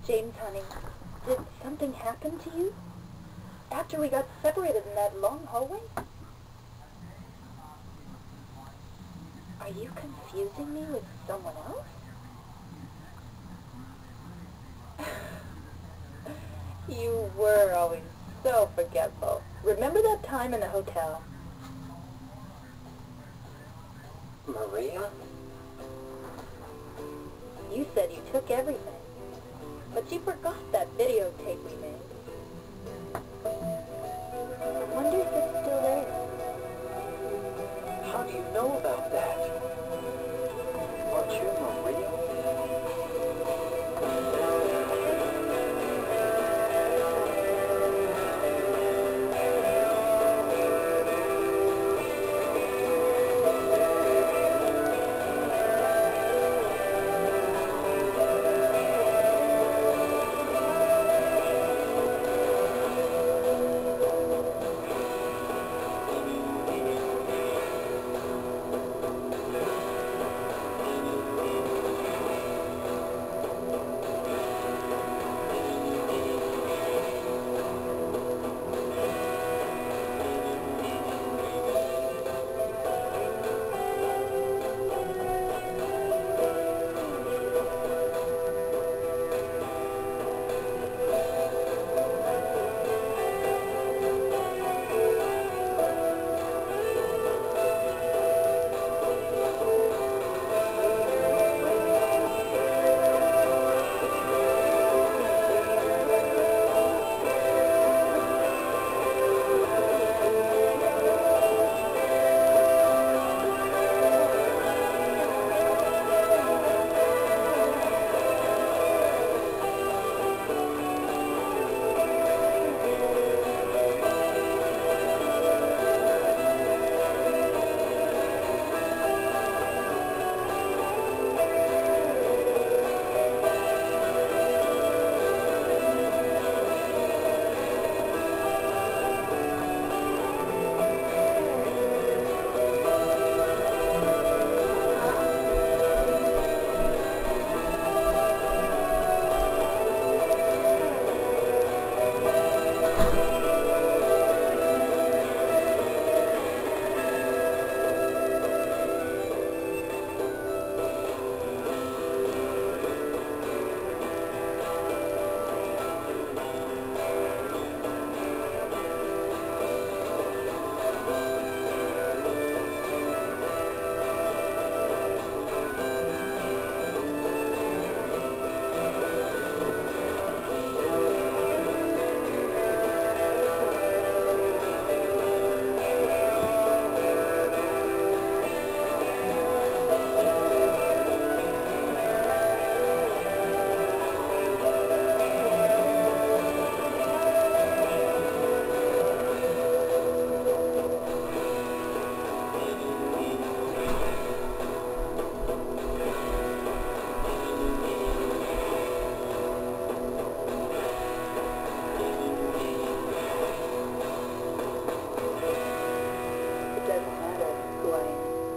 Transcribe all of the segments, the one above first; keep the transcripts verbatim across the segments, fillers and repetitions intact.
James, honey, did something happen to you? After we got separated in that long hallway? Are you confusing me with someone else? You were always so forgetful. Remember that time in the hotel? Maria? You said you took everything, but you forgot that videotape we made. I wonder if it's still there. How do you know about that? Aren't you Maria?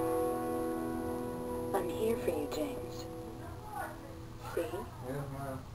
I'm here for you, James. See? Yeah,